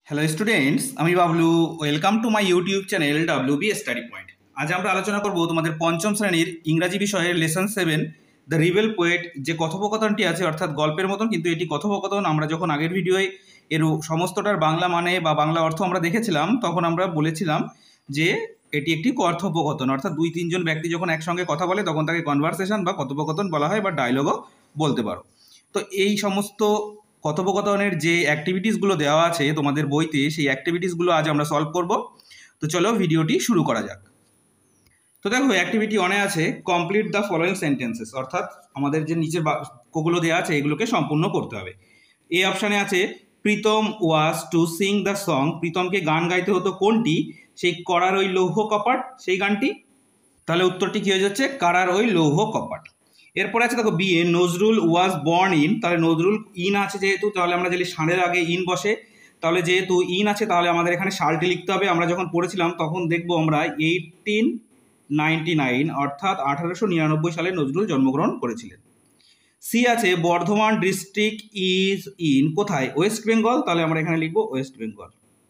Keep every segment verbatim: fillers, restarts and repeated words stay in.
Hello students, আমি Bablu. Welcome to my YouTube channel W B study point. আজ আমরা আলোচনা করব তোমাদের পঞ্চম শ্রেণীর ইংরাজি বিষয়ের lesson seven the rebel poet, যে কথোপকথনটি আছে, অর্থাৎ গল্পের মতন কিন্তু এটি কথোপকথন। আমরা যখন আগের ভিডিওয় এর সমস্তটার বাংলা মানে বা বাংলা অর্থ আমরা দেখেছিলাম, তখন আমরা বলেছিলাম যে এটি একটি কথোপকথন, অর্থাৎ দুই তিনজন ব্যক্তি যখন একসঙ্গে কথা বলে তখন তাকে কনভারসেশন বা কথোপকথন বলা হয়, বা ডায়লগও বলতে পারো। তো এই সমস্ত কথোপকথনের যে অ্যাক্টিভিটিসগুলো দেওয়া আছে তোমাদের বইতে, সেই অ্যাক্টিভিটিসগুলো আজ আমরা সলভ করব। তো চলো ভিডিওটি শুরু করা যাক। তো দেখো, অ্যাক্টিভিটি ওয়ানে আছে কমপ্লিট দ্য ফলোয়িং সেন্টেন্সেস, অর্থাৎ আমাদের যে নিচের বাক্যগুলো দেওয়া আছে এগুলোকে সম্পূর্ণ করতে হবে। এই অপশানে আছে Pritam was to sing the song, প্রীতমকে গান গাইতে হতো কোনটি? সেই করার ওই লৌহ কপাট, সেই গানটি। তাহলে উত্তরটি কি হয়ে যাচ্ছে? কারার ওই লৌহ কপাট। এরপরে আছে দেখো বি এ নজরুল ওয়াজ বর্ন ইন, তাহলে নজরুল ইন আছে যেহেতু, তাহলে আমরা যদি ষাঁড়ের আগে ইন বসে, তাহলে যেহেতু ইন আছে তাহলে আমাদের এখানে সালটি লিখতে হবে। আমরা যখন পড়েছিলাম তখন দেখবো আমরা এইটিন নাইনটি নাইন অর্থাৎ আঠারোশো নিরানব্বই সালে নজরুল জন্মগ্রহণ করেছিলেন। সি আছে বর্ধমান ডিস্ট্রিক্ট ইজ ইন, কোথায়? ওয়েস্ট বেঙ্গল, তাহলে আমরা এখানে লিখবো ওয়েস্ট বেঙ্গল।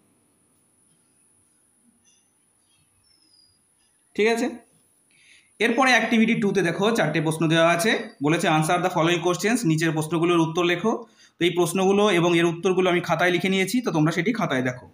ঠিক আছে। এরপরে অ্যাক্টিভিটি টুতে দেখো চারটে প্রশ্ন দেওয়া আছে, বলেছে আনসার দ্য ফলোয়িং কোশ্চেন্স, নিচের প্রশ্নগুলোর উত্তর লেখো। তো এই প্রশ্নগুলো এবং এর উত্তরগুলো আমি খাতায় লিখে নিয়েছি, তো তোমরা সেটি খাতায় দেখো।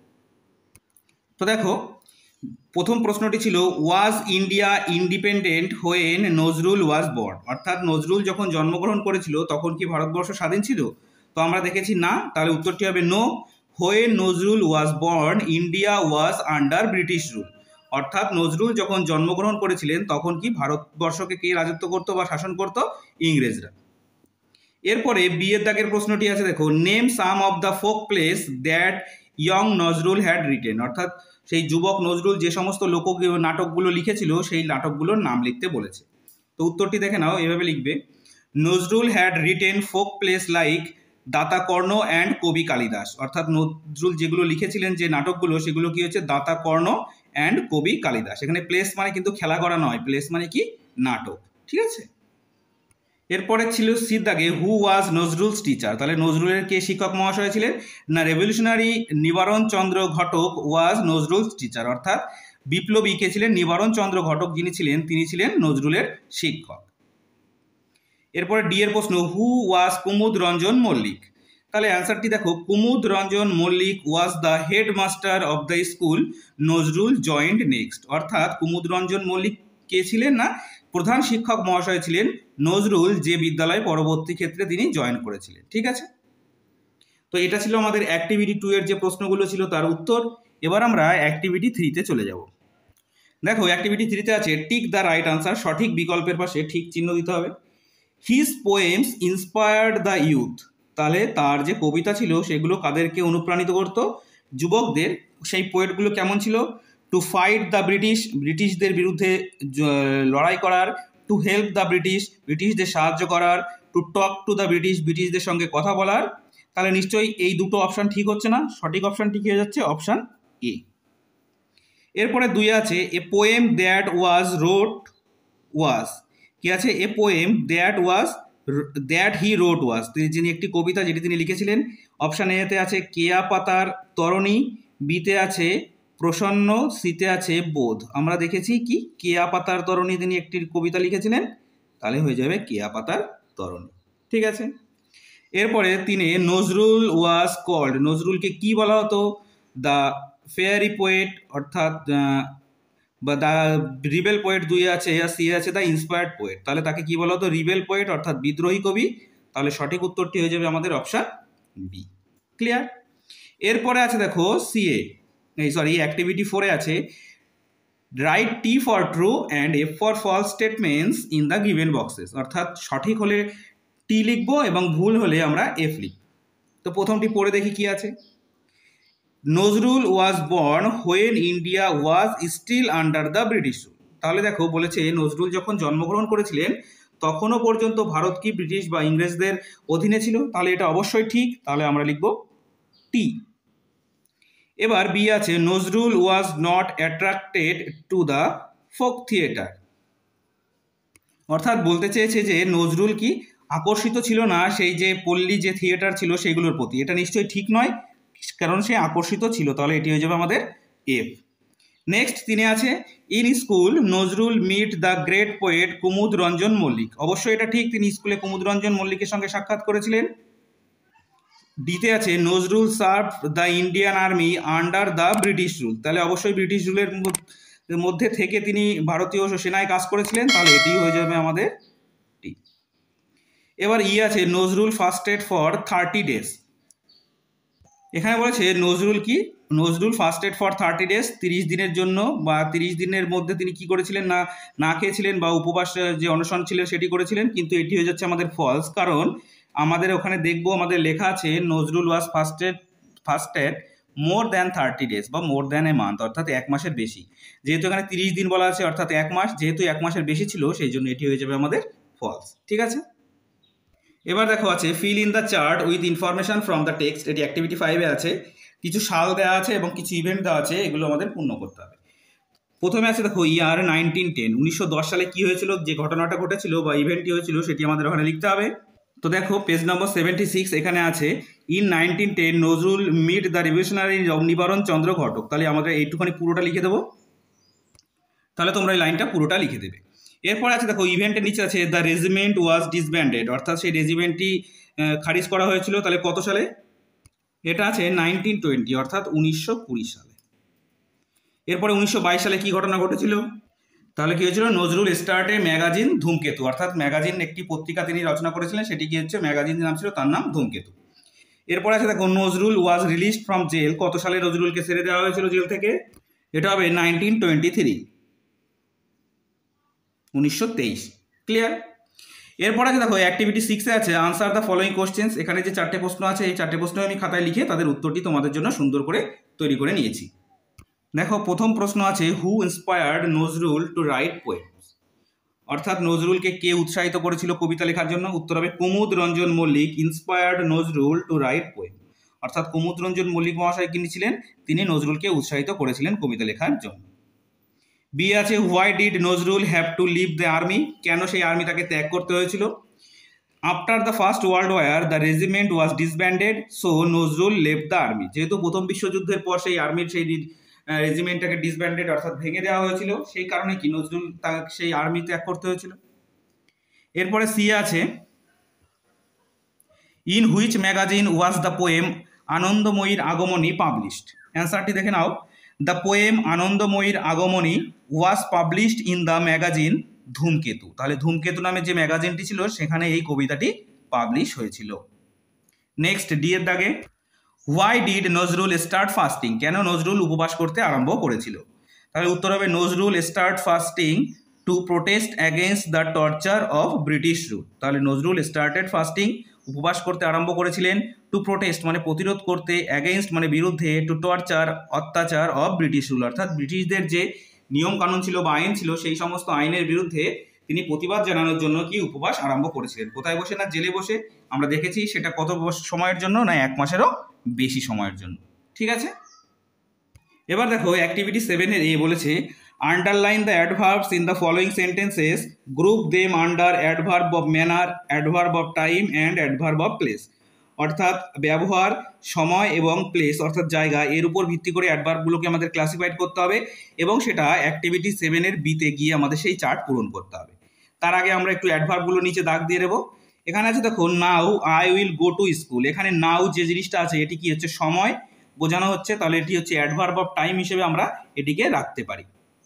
তো দেখো, প্রথম প্রশ্নটি ছিল was India independent when Nazrul was born, অর্থাৎ নজরুল যখন জন্মগ্রহণ করেছিল তখন কি ভারতবর্ষ স্বাধীন ছিল? তো আমরা দেখেছি না, তাহলে উত্তরটি হবে no. When Nazrul was born India was under British rule, অর্থাৎ নজরুল যখন জন্মগ্রহণ করেছিলেন তখন কি ভারতবর্ষকে কে রাজত্ব করতো বা শাসন করতো? ইংরেজরা। এরপরে বিয়ের দাগের প্রশ্নটি আছে দেখো, name some of the folk plays that young Nazrul had written, অর্থাৎ সেই যুবক নজরুল যে সমস্ত লোক নাটকগুলো লিখেছিল সেই নাটকগুলোর নাম লিখতে বলেছে। তো উত্তরটি দেখে নাও, এভাবে লিখবে Nazrul had written folk plays like Data Karna and Kabi Kalidas, অর্থাৎ নজরুল যেগুলো লিখেছিলেন যে নাটকগুলো সেগুলো কি হচ্ছে? দাতা কর্ণ অ্যান্ড কবি কালিদাস। এখানে প্লেস মানে কিন্তু খেলা করা নয়, প্লেস মানে কি? নাটক। ঠিক আছে। এরপরে ছিল সির দাগে হু ওয়াজ নজরুলস টিচার, তাহলে নজরুলের কে শিক্ষক মহাশয় ছিলেন? না, রেভলিউশনারি নিবারণ চন্দ্র ঘটক ওয়াজ নজরুলস টিচার, অর্থাৎ বিপ্লবী কে ছিলেন? নিবারণ চন্দ্র ঘটক যিনি ছিলেন তিনি ছিলেন নজরুলের শিক্ষক। এরপরে ডি এর প্রশ্ন হু ওয়াজ কুমুদ রঞ্জন মল্লিক, তাহলে অ্যান্সারটি দেখো Kumud Ranjan Mallick was the headmaster of the school Nazrul joined next, অর্থাৎ কুমুদ রঞ্জন মল্লিক কে ছিলেন? না, প্রধান শিক্ষক মহাশয় ছিলেন নজরুল যে বিদ্যালয় পরবর্তী ক্ষেত্রে তিনি জয়েন করেছিলেন। ঠিক আছে। তো এটা ছিল আমাদের অ্যাক্টিভিটি টু এর যে প্রশ্নগুলো ছিল তার উত্তর। এবার আমরা অ্যাক্টিভিটি থ্রিতে চলে যাব। দেখো, অ্যাক্টিভিটি থ্রিতে আছে টিক দ্য রাইট আনসার, সঠিক বিকল্পের পাশে ঠিক চিহ্ন দিতে হবে। His poems inspired the youth, তাহলে তার যে কবিতা ছিল সেগুলো কাদেরকে অনুপ্রাণিত করত? যুবকদের। সেই পোয়েটগুলো কেমন ছিল? টু ফাইট দ্য ব্রিটিশ, ব্রিটিশদের বিরুদ্ধে লড়াই করার। টু হেল্প দ্য ব্রিটিশ, ব্রিটিশদের সাহায্য করার। To talk to the British, ব্রিটিশদের সঙ্গে কথা বলার। তাহলে নিশ্চয়ই এই দুটো অপশান ঠিক হচ্ছে না, সঠিক অপশানটি কি হয়ে যাচ্ছে? Option A. এরপরে দুই আছে a poem that was রোট was, কি আছে? A poem that was that he wrote was, যিনি একটি কবিতা যেটি তিনি লিখেছিলেন। অপশান এতে আছে কেয়া পাতার তরণী, বিতে আছে প্রসন্ন, সিতে আছে বোধ। আমরা দেখেছি কি কেয়া পাতার তরণী তিনি একটি কবিতা লিখেছিলেন, তাহলে হয়ে যাবে কেয়া পাতার তরণী। ঠিক আছে। এরপরে তিনি নজরুল ওয়াজ কল্ড, নজরুলকে কি বলা হতো? দ্য ফেয়ারি পোয়েট, অর্থাৎ বা দ্য রিবেল পোয়েট দুই আছে, আর সি আছে দ্য ইন্সপায়ার্ড পোয়েট, তাহলে তাকে কি বলা হতো? রিবেল পোয়েট, অর্থাৎ বিদ্রোহী কবি। তাহলে সঠিক উত্তরটি হয়ে যাবে আমাদের অপশান বি। ক্লিয়ার? এরপরে আছে দেখো সিএ, এই সরি অ্যাক্টিভিটি ফোরে আছে write T for true and F for false statements in the given boxes, অর্থাৎ সঠিক হলে টি লিখবো এবং ভুল হলে আমরা এফ লিখব। তো প্রথমটি পড়ে দেখি কি আছে। Nazrul was born when India was still under the British rule, তাহলে দেখো বলেছে নজরুল যখন জন্মগ্রহণ করেছিলেন তখনও পর্যন্ত ভারত কি ব্রিটিশ বা ইংরেজদের অধীনে ছিল, তাহলে এটা অবশ্যই ঠিক, তাহলে আমরা লিখব টি। এবার বি আছে Nazrul was not attracted to the folk theatre, অর্থাৎ বলতে চেয়েছে যে নজরুল কি আকর্ষিত ছিল না সেই যে পল্লী যে থিয়েটার ছিল সেগুলোর প্রতি, এটা নিশ্চয়ই ঠিক নয়, কারণ সে আকর্ষিত ছিল, তাহলে এটি হয়ে যাবে আমাদের এফ। নেক্সট তিনে আছে in school Nazrul meet the great poet Kumud Ranjan Mallick. অবশ্যই এটা ঠিক, তিনি স্কুলে কুমুদ রঞ্জন মল্লিকের সঙ্গে সাক্ষাৎ করেছিলেন। ডিতে আছে Nazrul serve the Indian army under the British rule, তাহলে অবশ্যই ব্রিটিশ রুলের মধ্যে থেকে তিনি ভারতীয় সেনায় কাজ করেছিলেন, তাহলে এটি হয়ে যাবে আমাদের টি। এবার ই আছে Nazrul fasted for thirty days. এখানে বলেছে নজরুল কি, Nazrul fasted for thirty days, তিরিশ দিনের জন্য বা তিরিশ দিনের মধ্যে তিনি কি করেছিলেন, না না খেয়েছিলেন বা উপবাস যে অনশন ছিল সেটি করেছিলেন, কিন্তু এটি হয়ে যাচ্ছে আমাদের ফলস। কারণ আমাদের ওখানে দেখবো আমাদের লেখা আছে Nazrul was fasted fasted more than thirty days বা মোর দ্যান এ মান্থ, অর্থাৎ এক মাসের বেশি। যেহেতু এখানে তিরিশ দিন বলা আছে অর্থাৎ এক মাস, যেহেতু এক মাসের বেশি ছিল সেই জন্য এটি হয়ে যাবে আমাদের ফলস। ঠিক আছে, এবার দেখো আছে fill in the chart with information from the text. এটি অ্যাক্টিভিটি ফাইভে আছে, কিছু সাল দেওয়া আছে এবং কিছু ইভেন্ট দেওয়া আছে, এগুলো আমাদের পূর্ণ করতে হবে। প্রথমে আছে দেখো ইয়ার নাইনটিন টেন, উনিশশো দশ সালে কি হয়েছিল, যে ঘটনাটা ঘটেছিল বা ইভেন্টটি হয়েছিল সেটি আমাদের ওখানে লিখতে হবে। তো দেখো পেজ নম্বর সেভেন্টি সিক্স এখানে আছে in nineteen ten Nazrul meet the revolutionary Nibaran Chandra ঘটক, তাহলে আমাদের এইটুখানি পুরোটা লিখে দেবো, তাহলে তোমরা এই লাইনটা পুরোটা লিখে দেবে। এরপর আছে দেখো ইভেন্টের নিচে আছে দ্য রেজিমেন্ট ওয়াজ ডিসব্যান্ডেড, অর্থাৎ সেই রেজিমেন্টটি খারিজ করা হয়েছিল, তাহলে কত সালে, এটা আছে নাইনটিন টোয়েন্টি অর্থাৎ উনিশশো কুড়ি সালে। এরপরে উনিশশো বাইশ সালে কি ঘটনা ঘটেছিল, তাহলে কি হয়েছিল নজরুল স্টার্টে ম্যাগাজিন ধূমকেতু, অর্থাৎ ম্যাগাজিন একটি পত্রিকা তিনি রচনা করেছিলেন, সেটি কি হচ্ছে ম্যাগাজিন নাম ছিল, তার নাম ধূমকেতু। এরপরে আছে দেখো Nazrul was released from jail, কত সালে নজরুলকে ছেড়ে দেওয়া হয়েছিল জেল থেকে, এটা হবে নাইনটিন টোয়েন্টি থ্রি উনিশশো তেইশ। ক্লিয়ার। এরপর আছে দেখো অ্যাক্টিভিটি সিক্সে আছে আনসার দ্য ফলোয়িং কোশ্চেন্স। এখানে যে চারটে প্রশ্ন আছে এই চারটে প্রশ্ন আমি খাতায় লিখে তাদের উত্তরটি তোমাদের জন্য সুন্দর করে তৈরি করে নিয়েছি। দেখো প্রথম প্রশ্ন আছে who inspired Nazrul to write poems, অর্থাৎ নজরুলকে কে উৎসাহিত করেছিল কবিতা লেখার জন্য, উত্তর হবে Kumud Ranjan Mallick inspired Nazrul to write poem, অর্থাৎ কুমুদ রঞ্জন মল্লিক মহাশয় যিনি ছিলেন তিনি নজরুলকে উৎসাহিত করেছিলেন কবিতা লেখার জন্য। বি আছে why did Nazrul have to leave the army, কেন সেই আর্মিটাকে ত্যাগ করতে হয়েছিল। After the first world war the regiment was disbanded so Nazrul left the army, যেহেতু প্রথম বিশ্বযুদ্ধের পর সেই আর্মির সেই রেজিমেন্টটাকে ডিসব্যান্ডেড অর্থাৎ ভেঙে দেওয়া হয়েছিল, সেই কারণে কি নজরুল তাকে সেই আর্মি ত্যাগ করতে হয়েছিল। এরপরে সি আছে in which magazine was the poem Anandamayir Agamani published, অ্যান্সারটি দেখে নাও। The poem Anandamayir Agamani was published in the magazine Dhumketu, তাহলে ধূমকেতু নামে যে ম্যাগাজিনটি ছিল সেখানে এই কবিতাটি পাবলিশ হয়েছিল। নেক্সট ডি এর দাগে why did Nazrul start fasting, কেন নজরুল উপবাস করতে আরম্ভ করেছিল, তাহলে উত্তর হবে Nazrul start fasting to protest against the torture of British rule, তাহলে নজরুল স্টার্টেড ফাস্টিং উপবাস করতে আরম্ভ করেছিলেন, টু প্রোটেস্ট মানে প্রতিরোধ করতে, অ্যাগেনস্ট মানে বিরুদ্ধে, টু টর্চার অত্যাচার অফ ব্রিটিশ রুল, অর্থাৎ ব্রিটিশদের যে নিয়ম কানুন ছিল বা আইন ছিল সেই সমস্ত আইনের বিরুদ্ধে তিনি প্রতিবাদ জানানোর জন্য কি উপবাস আরম্ভ করেছিলেন। কোথায় বসে, না জেলে বসে। আমরা দেখেছি সেটা কত সময়ের জন্য, না এক মাসেরও বেশি সময়ের জন্য। ঠিক আছে, এবার দেখো অ্যাক্টিভিটি সেভেনের এ বলেছে underline the adverbs in the following sentences, group them under adverb of manner, adverb of time and adverb of place, অর্থাৎ ব্যবহার, সময় এবং প্লেস অর্থাৎ জায়গা, এর উপর ভিত্তি করে অ্যাডভার্বগুলোকে আমাদের ক্লাসিফাইড করতে হবে এবং সেটা অ্যাক্টিভিটি সেভেনের বিতে গিয়ে আমাদের সেই চার্ট পূরণ করতে হবে। তার আগে আমরা একটু অ্যাডভার্বগুলো নিচে দাগ দিয়ে দেবো। এখানে আছে দেখো now I will go to school, এখানে নাও যে জিনিসটা আছে এটি কি হচ্ছে সময় বোঝানো হচ্ছে, তাহলে এটি হচ্ছে অ্যাডভার্ব অফ টাইম হিসেবে আমরা এটিকে রাখতে পারি।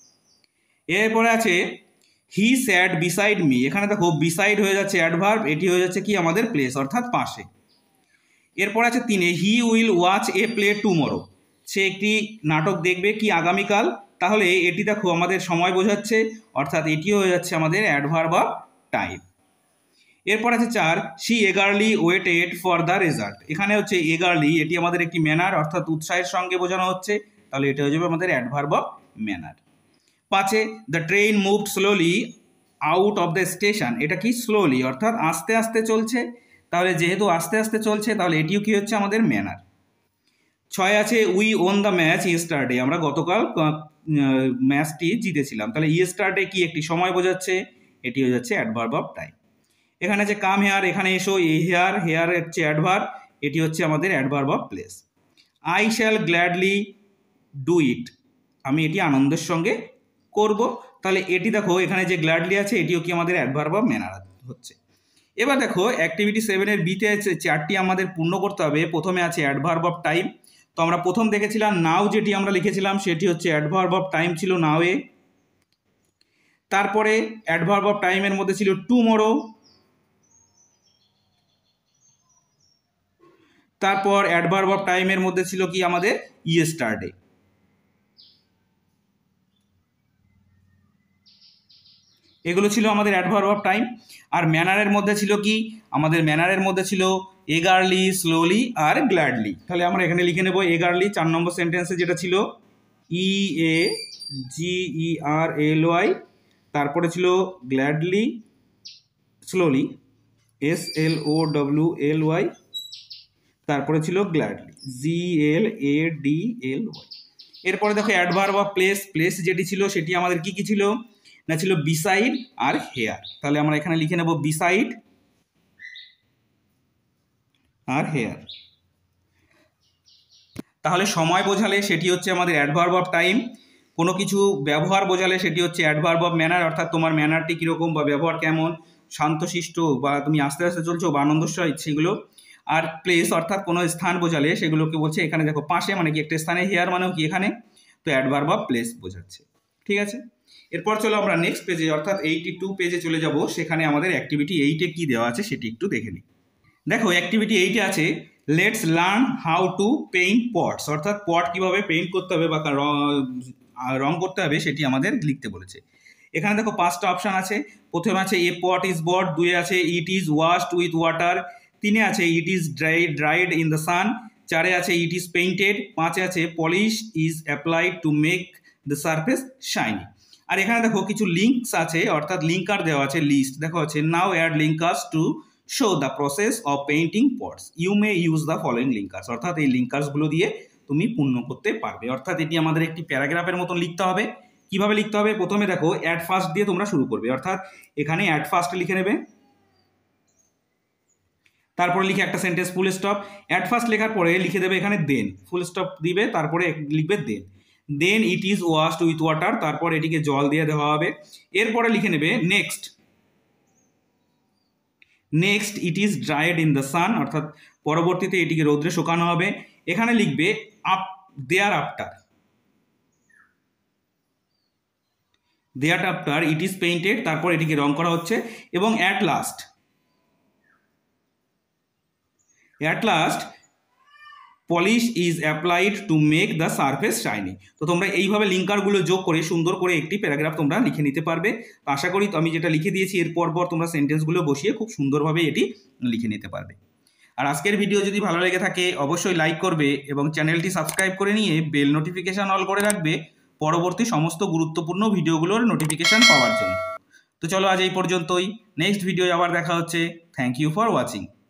এরপরে আছে হি স্যাড বিসাইড মি, এখানে দেখো বিসাইড হয়ে যাচ্ছে অ্যাডভার্ব, এটি হয়ে যাচ্ছে কি আমাদের প্লেস অর্থাৎ পাশে। এরপর আছে তিনে he will watch a play tomorrow, সে একটি নাটক দেখবে কি আগামীকাল, তাহলে এটি দেখো আমাদের সময় বোঝাচ্ছে অর্থাৎ এটিও হয়ে যাচ্ছে আমাদের অ্যাডভার্ব অফ টাইম। এরপর আছে চার she eagerly waited for the result, এখানে হচ্ছে এগারলি এটি আমাদের একটি ম্যানার অর্থাৎ উৎসাহের সঙ্গে বোঝানো হচ্ছে, তাহলে এটা হয়ে যাবে আমাদের অ্যাডভার্ব অফ ম্যানার। পাঁচে the train moved slowly out of the station, এটা কি স্লোলি অর্থাৎ আস্তে আস্তে চলছে, তাহলে যেহেতু আস্তে আস্তে চলছে তাহলে এটিও কি হচ্ছে আমাদের ম্যানার। ছয় আছে we won the match yesterday, আমরা গতকাল ম্যাচটি জিতেছিলাম, তাহলে ইয়েস্টারডে কি একটি সময় বোঝাচ্ছে, এটি হয়ে যাচ্ছে অ্যাডভার্ব অফ টাইম। এখানে আছে কাম হেয়ার, এখানে এসো, এ হেয়ার, হেয়ার হচ্ছে অ্যাডভার্ব, এটি হচ্ছে আমাদের adverb of place. I shall gladly do it, আমি এটি আনন্দের সঙ্গে করব। তাহলে এটি দেখো এখানে যে গ্ল্যাডলি আছে এটিও কি আমাদের অ্যাডভার্ব অফ ম্যানার হচ্ছে। এবার দেখো অ্যাক্টিভিটি সেভেনের বিতে আছে চারটি আমাদের পূর্ণ করতে হবে। প্রথমে আছে অ্যাডভার্ব অফ টাইম। তো আমরা প্রথম দেখেছিলাম নাও, যেটি আমরা লিখেছিলাম সেটি হচ্ছে অ্যাডভার্ব অফ টাইম ছিল নাওয়ে। তারপরে অ্যাডভার্ব অফ টাইমের মধ্যে ছিল টুমরো। তারপর অ্যাডভার্ব অফ টাইমের মধ্যে ছিল কি আমাদের ইয়েস্টারডে। এগুলো ছিল আমাদের অ্যাডভার্ব অফ টাইম। আর ম্যানারের মধ্যে ছিল কি আমাদের ম্যানারের মধ্যে ছিল এগারলি, স্লোলি আর গ্ল্যাডলি। তাহলে আমরা এখানে লিখে নেব এগারলি চার নম্বর সেন্টেন্সে যেটা ছিল ই এ জি ই আর এল ওয়াই, তারপরে ছিল gladly slowly S L O W L Y, তারপরে ছিল gladly G L A D L Y. এরপরে দেখো অ্যাডভার্ব অফ প্লেস। প্লেস যেটি ছিল সেটি আমাদের কি কি ছিল না, ছিল বিসাইড আর হেয়ার। তাহলে আমরা এখানে লিখে নেব বিসাইড আর হেয়ার। তাহলে সময় বোঝালে সেটি হচ্ছে আমাদের অ্যাডভার্ব অফ টাইম, কোনো কিছু ব্যবহার বোঝালে সেটি হচ্ছে অ্যাডভার্ব অফ ম্যানার, অর্থাৎ তোমার ম্যানারটি কীরকম বা ব্যবহার কেমন, শান্তশিষ্ট বা তুমি আস্তে আস্তে চলছো বা আনন্দস্বর, সেগুলো। আর প্লেস অর্থাৎ কোনো স্থান বোঝালে সেগুলোকে বলছে এখানে দেখো পাশে, মানে কি একটা স্থানে, হেয়ার মানেও কি এখানে, তো অ্যাডভার্ব অফ প্লেস বোঝাচ্ছে। ঠিক আছে, এরপর চলো আমরা নেক্সট পেজে অর্থাৎ এইটি টু পেজে চলে যাব। সেখানে আমাদের অ্যাক্টিভিটি এইটে কি দেওয়া আছে সেটি একটু দেখে নিই। দেখো অ্যাক্টিভিটি এইটে আছে let's learn how to paint pots, অর্থাৎ পট কীভাবে পেইন্ট করতে হবে বা রং করতে হবে সেটি আমাদের লিখতে বলেছে। এখানে দেখো পাঁচটা অপশান আছে। প্রথমে আছে এ পট ইজ বট, দুয়ে আছে it is washed with water, তিনে আছে it is dried dried in the sun, চারে আছে ইট ইজ পেইন্টেড, পাঁচে আছে polish is applied to make the surface shiny. আর এখানে দেখো কিছু লিঙ্কস আছে, অর্থাৎ লিঙ্কার দেওয়া আছে, লিস্ট দেখো আছে now add linkers to show the process of painting pots, you may use the following linkers, অর্থাৎ এই লিঙ্কার্সগুলো দিয়ে তুমি পূর্ণ করতে পারবে। অর্থাৎ এটি আমাদের একটি প্যারাগ্রাফের মতন লিখতে হবে। কিভাবে লিখতে হবে, প্রথমে দেখো অ্যাট ফার্স্ট দিয়ে তোমরা শুরু করবে, অর্থাৎ এখানে অ্যাট ফার্স্ট লিখে নেবে, তারপরে লিখে একটা sentence full stop. At first লেখার পরে লিখে দেবে এখানে দেন, ফুল স্টপ দিবে, তারপরে লিখবে then, then it is washed with water, তারপর এটিকে জল দিয়ে দেওয়া হবে। এরপরে লিখে নেবে next, next it is dried in the sun, অর্থাৎ পরবর্তীতে এটিকে রৌদ্রে শুকানো হবে। এখানে লিখবে up thereafter, thereafter it is painted, তারপর এটিকে রং করা হচ্ছে। এবং at last, at last polish is applied to make the surface shiny. তো তোমরা এইভাবে লিঙ্কারগুলো যোগ করে সুন্দর করে একটি প্যারাগ্রাফ তোমরা লিখে নিতে পারবে। তো আশা করি আমি যেটা লিখে দিয়েছি এর পর পর তোমরা সেন্টেন্সগুলো বসিয়ে খুব সুন্দরভাবে এটি লিখে নিতে পারবে। আর আজকের ভিডিও যদি ভালো লেগে থাকে অবশ্যই লাইক করবে এবং চ্যানেলটি সাবস্ক্রাইব করে নিয়ে বেল নোটিফিকেশান অল করে রাখবে পরবর্তী সমস্ত গুরুত্বপূর্ণ ভিডিওগুলোর নোটিফিকেশান পাওয়ার জন্য। তো চলো আজ এই পর্যন্তই, নেক্সট ভিডিও আবার দেখা হচ্ছে। Thank you for watching.